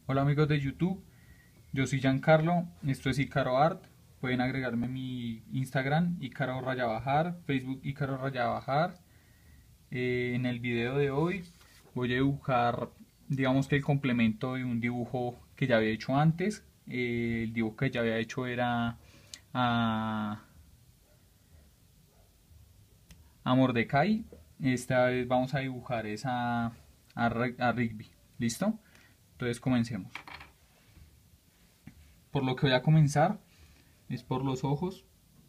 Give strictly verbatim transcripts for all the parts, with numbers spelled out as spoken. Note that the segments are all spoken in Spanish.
Hola amigos de YouTube, yo soy Giancarlo, esto es Icaro Art, pueden agregarme a mi Instagram, Icaro Raya Bajar, Facebook Icaro Raya Bajar. Eh, en el video de hoy voy a dibujar, digamos que el complemento de un dibujo que ya había hecho antes. Eh, el dibujo que ya había hecho era a, a Mordecai. Esta vez vamos a dibujar esa a, a Rigby, ¿listo? Entonces comencemos. Por lo que voy a comenzar es por los ojos.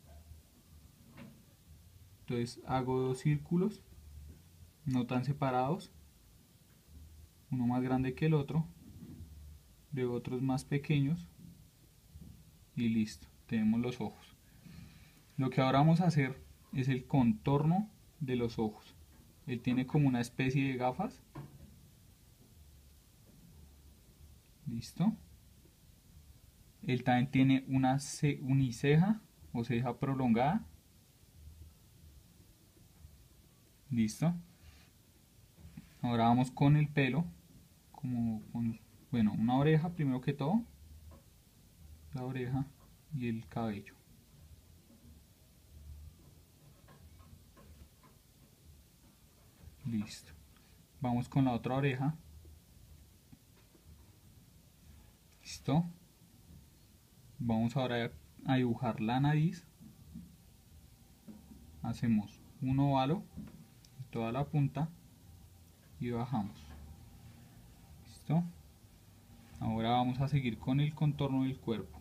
Entonces hago dos círculos, no tan separados, uno más grande que el otro, luego otros más pequeños y listo, tenemos los ojos. Lo que ahora vamos a hacer es el contorno de los ojos. Él tiene como una especie de gafas. Listo. Él también tiene una uniceja o ceja prolongada. Listo. Ahora vamos con el pelo, como con, bueno, una oreja primero que todo, la oreja y el cabello. Listo. Vamos con la otra oreja. Listo. Vamos ahora a dibujar la nariz. Hacemos un óvalo, toda la punta y bajamos. Listo. Ahora vamos a seguir con el contorno del cuerpo.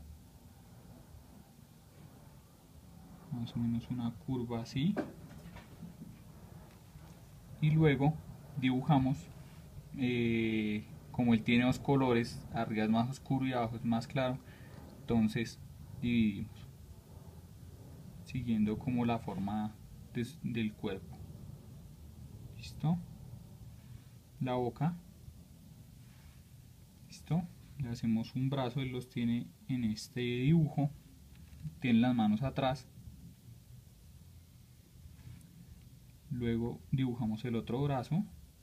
Más o menos una curva así. Y luego dibujamos, eh, como él tiene dos colores, arriba es más oscuro y abajo es más claro, entonces dividimos, siguiendo como la forma de, del cuerpo. Listo. La boca. Listo. Le hacemos un brazo, él los tiene en este dibujo, tiene las manos atrás. Luego dibujamos el otro brazo,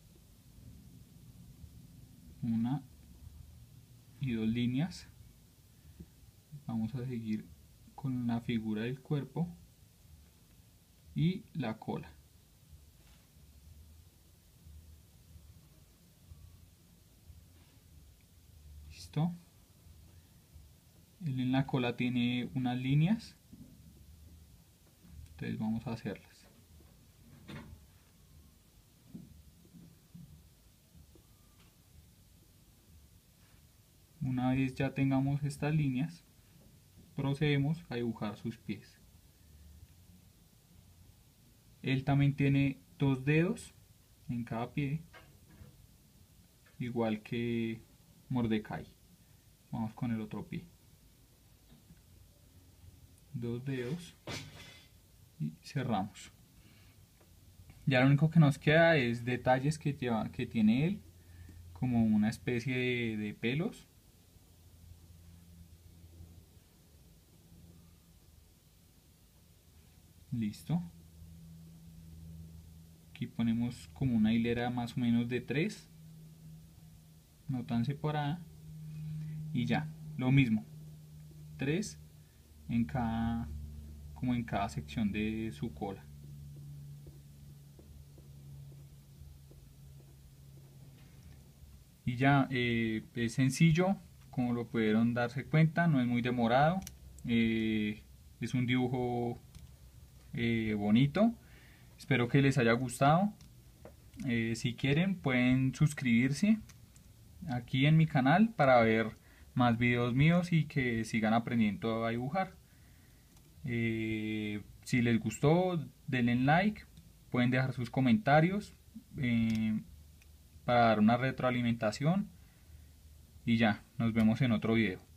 una y dos líneas. Vamos a seguir con la figura del cuerpo y la cola. Listo. Él en la cola tiene unas líneas, entonces vamos a hacerlas. Una vez ya tengamos estas líneas, procedemos a dibujar sus pies. Él también tiene dos dedos en cada pie, igual que Mordecai. Vamos con el otro pie. Dos dedos y cerramos. Ya lo único que nos queda es detalles que, lleva, que tiene él, como una especie de, de pelos. Listo. Aquí ponemos como una hilera más o menos de tres, no tan separada, y ya, lo mismo, tres en cada, como en cada sección de su cola. Y ya, eh, es sencillo, como lo pudieron darse cuenta, no es muy demorado, eh, es un dibujo eh, bonito. Espero que les haya gustado. Eh, si quieren pueden suscribirse aquí en mi canal para ver más videos míos y que sigan aprendiendo a dibujar. Eh, si les gustó, denle like, pueden dejar sus comentarios eh, para dar una retroalimentación y ya, nos vemos en otro video.